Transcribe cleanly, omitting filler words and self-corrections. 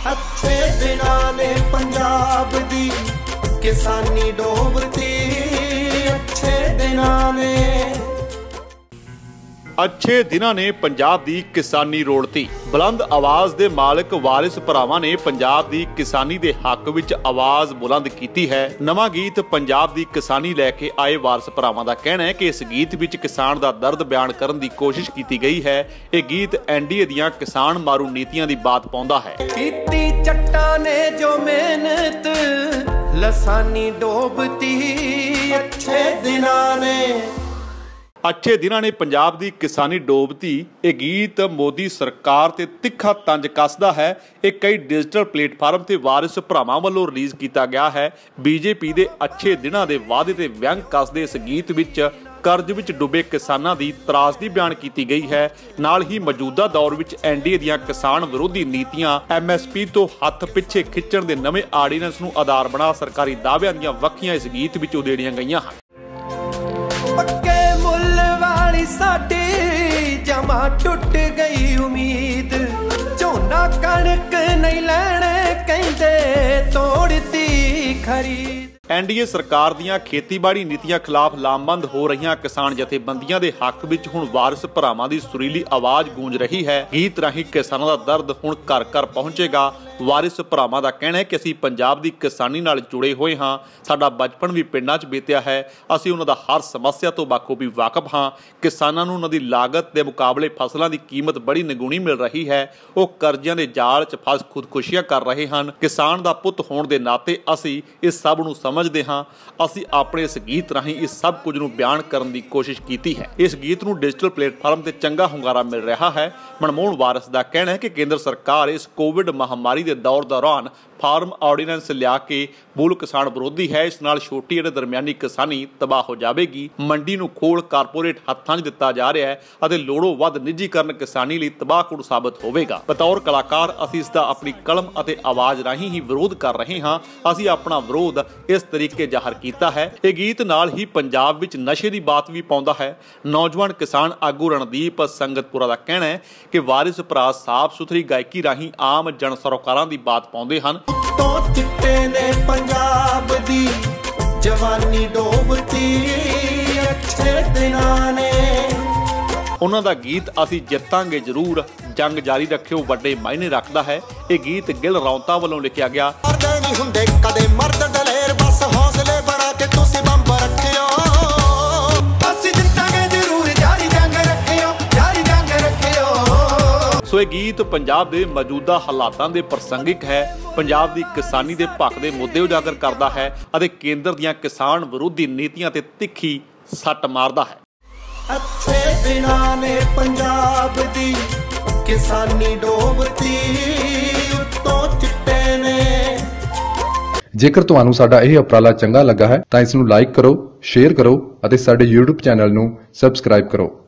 अच्छे दिनां ने पंजाब दी किसानी डोबती, अच्छे दिनां ने अच्छे दिनां ने पंजाब दी किसानी रोड़ती। बुलंद आवाज़ दे मालिक वारिस भरावां ने पंजाब दी किसानी दे हक विच आवाज़ बुलंद कीती है। नवां गीत पंजाब दी किसानी लैके आए वारिस भरावां दा कहना है कि इस गीत विच किसान दा दर्द बयान करन दी कोशिश कीती गई है। यह गीत एनडीए दियां किसान मारू नीतियां दी बात पाउंदा है। कीती जट्टां ने जो मेहनत लसानी डोबती, अच्छे दिनां ने अच्छे दिनां ने पंजाब दी किसानी डोबती। यह गीत मोदी सरकार ते तिखा तंज कसदा है। यह कई डिजिटल प्लेटफार्म ते वारिस भरावां वल्लों रिलीज़ किया गया है। बीजेपी दे अच्छे दिनां दे वादे ते व्यंग कसदे इस गीत विच कर्ज विच डुबे किसानां दी त्रासदी बयान की गई है। नाल ही मौजूदा दौर विच एनडीए दियां किसान विरोधी नीतियां एमएसपी तो हथ पिछे खिच्चण दे नवें आर्डीनेंस नूं आधार बना सरकारी दाਅਵਿਆਂ ਦੀਆਂ ਵੱਖੀਆਂ इस गीत विच उधेड़ियां गईयां हन। साडी जमा टुट गई उम्मीद, झोना कणक नहीं लैणे कहंदे तोड़ती खरीद। एनडीए सरकार दियां खेतीबाड़ी नीतियां खिलाफ लामबंद हो रही किसान जथेबंदियां दे हक विच हुण वारिस भरावां दी सुरीली आवाज़ गूंज रही है। गीत राही किसानां दा दर्द हुण घर घर पहुंचेगा। वारिस भरावां दा कहना है कि असीं पंजाब दी किसानी नाल जुड़े होए हां। साडा बचपन भी पिंडां 'च बीतिया है। असीं उन्हां दा हर समस्या तो बाखूबी वाकफ हां। किसानां नूं उन्हां दी लागत दे मुकाबले फसलां दी कीमत बड़ी निगुणी मिल रही है। वो कर्जियां दे जाल 'च फस खुदकुशियां कर रहे हन। किसान दा पुੱਤ होण दे नाते असीं इस सब नूं समझदे हां। असीं अपने इस गीत राहीं इस सब कुछ नूं बयान करन दी कोशिश कीती है। इस गीत नूं डिजिटल प्लेटफार्म ते चंगा हुंगारा मिल रहा है। मनमोहन वारिस दा कहना है कि केंद्र सरकार इस कोविड महामारी के दौर दौरान फार्म ऑर्डीनेंस लिया के मूल किसान विरोधी है। इस नाल छोटी और दरमियानी किसानी तबाह हो जाएगी। मंडी नूं खोल कारपोरेट हत्थां 'च दिता जा रहा है और लोड़ों वध निजीकरण किसानी लई तबाहकुन साबित होवेगा। बतौर कलाकार असीं इसका अपनी कलम और आवाज़ राहीं ही विरोध कर रहे हाँ। असीं अपना विरोध इस तरीके जाहिर किया है। यह गीत नाल ही पंजाब विच नशे की बात भी पाउंदा है। नौजवान किसान आगू रणदीप संगतपुरा का कहना है कि वारिस भरा साफ सुथरी गायकी राहीं आम जन सरोकारां दी बात पाउंदे हन। तो चिट्टे ने पंजाब दी जवानी डोबती, अच्छे दिनां ने उन्हां दा गीत असीं जितांगे जरूर, जंग जारी रखियो वड्डे मायने रखदा है। यह गीत गिल रौंता वल्लों लिखिया गया। सो यह गीत पंजाब के मौजूदा हालातों के प्रसंगिक है। पंजाब की किसानी के भख के मुद्दे उजागर करता है और केंद्र दियां किसान विरोधी नीतियां ते तिखी सट मारदा है। अच्छे दिनां ने पंजाब दी किसानी डोबती, उत्तों चिट्टे ने। जेकर तुहानू साडा यह उपराला चंगा लगा है तो इसनू लाइक करो, शेयर करो और साडे YouTube चैनल नू सबसक्राइब करो।